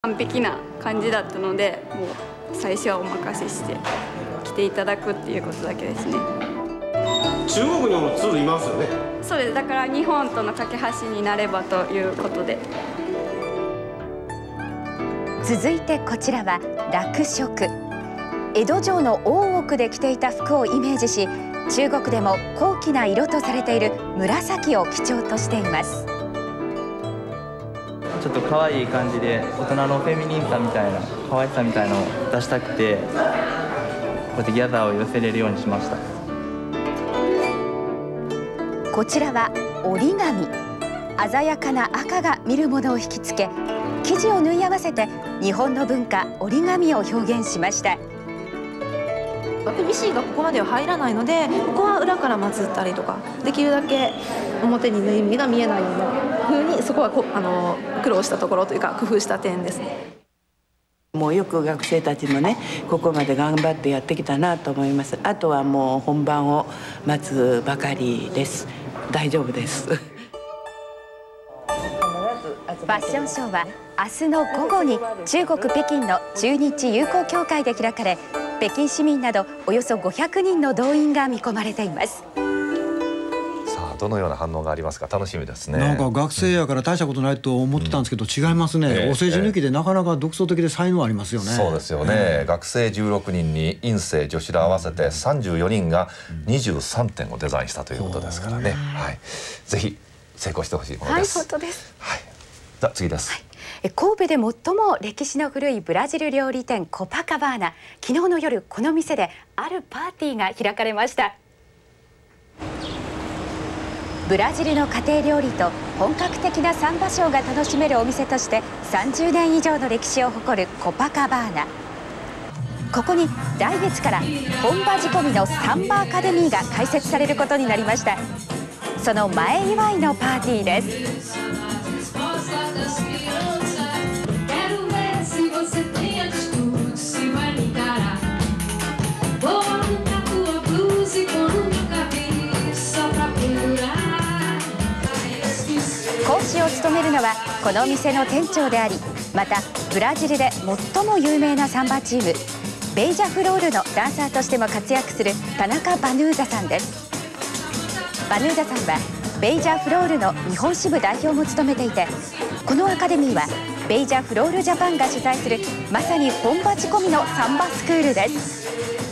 完璧な感じだったので、もう最初はお任せして来ていただくっていうことだけですね。 中国にもツールいますよね。 そうです。だから日本との架け橋になればということで。 続いてこちらは落色。江戸城の大奥で着ていた服をイメージし、中国でも高貴な色とされている紫を基調としています。 ちょっと可愛い感じで大人のフェミニンさみたいな可愛さみたいなのを出したくて、こうやってギャザーを寄せれるようにしました。 こちらは折り紙。鮮やかな赤が見るものを引きつけ、生地を縫い合わせて日本の文化折り紙を表現しました。 ミシンがここまでは入らないので、ここは裏からまつったりとか、できるだけ表に縫い目が見えないような風に、そこは苦労したところというか工夫した点ですね。 もうよく学生たちもね、ここまで頑張ってやってきたなと思います。あとはもう本番を待つばかりです。大丈夫です。ファッションショーは明日の午後に中国北京の中日友好協会で開かれ、北京市民などおよそ500人の動員が見込まれています。 さあどのような反応がありますか、楽しみですね。 なんか学生やから大したことないと思ってたんですけど、違いますね。お世辞抜きでなかなか独創的で才能ありますよね。 そうですよね。学生16人に院生女子ら合わせて34人が23点をデザインしたということですからね。はい。ぜひ成功してほしいものです。 はい、本当です。 はい。じゃあ次です。 神戸で最も歴史の古いブラジル料理店コパカバーナ。昨日の夜この店であるパーティーが開かれました。ブラジルの家庭料理と本格的なサンバショーが楽しめるお店として30年以上の歴史を誇るコパカバーナ。ここに来月から本場仕込みのサンバアカデミーが開設されることになりました。その前祝いのパーティーです。講師を務めるのはこのお店の店長であり、またブラジルで最も有名なサンバチームベイジャフロールのダンサーとしても活躍する田中バヌーザさんです。バヌーザさんはベイジャフロールの日本支部代表も務めていて、このアカデミーはベイジャフロールジャパンが主催するまさに本場仕込みのサンバスクールです。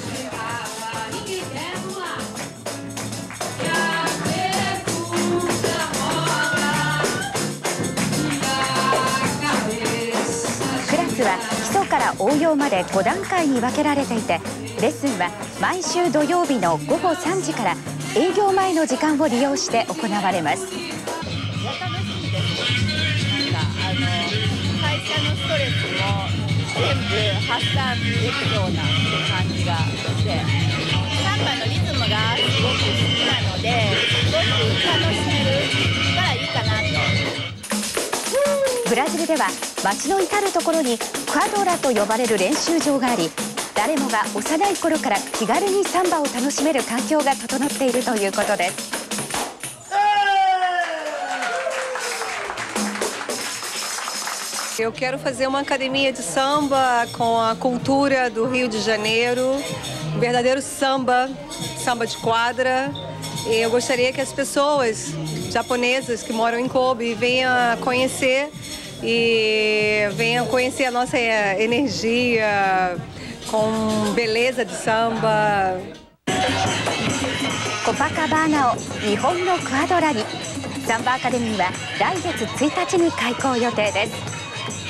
クラスは基礎から応用まで5段階に分けられていて、レッスンは毎週土曜日の午後3時から営業前の時間を利用して行われます。 会社のストレスも全部発散できそうな感じがして、サンバのリズムがすごく好きなので、すごく楽しめるからいいかなと。 ブラジルでは街の至る所にクアドラと呼ばれる練習場があり、誰もが幼い頃から気軽にサンバを楽しめる環境が整っているということです。 Eu quero fazer uma academia de samba com a cultura do Rio de Janeiro, um verdadeiro samba, samba de quadra. E eu gostaria que as pessoas japonesas que moram em Kobe venham conhecer a nossa energia com beleza de samba. コパカバーナを日本のクアドラに、サンバアカデミーは来月1日に開校予定です。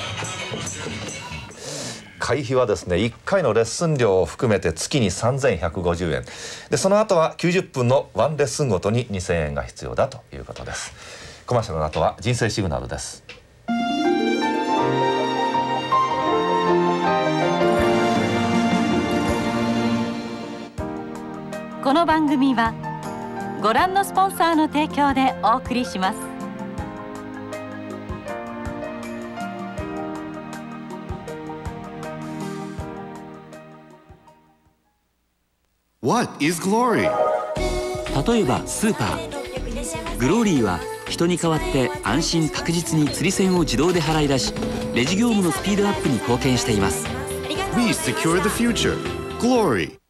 会費はですね、1回のレッスン料を含めて月に3150円で、その後は90分のワンレッスンごとに2000円が必要だということです。コマーシャルの後は人生シグナルです。 この番組はご覧のスポンサーの提供でお送りします。 What is Glory? 例えばスーパーグローリーは人に代わって安心確実に釣り銭を自動で払い出し、 レジ業務のスピードアップに貢献しています。 We secure the future. Glory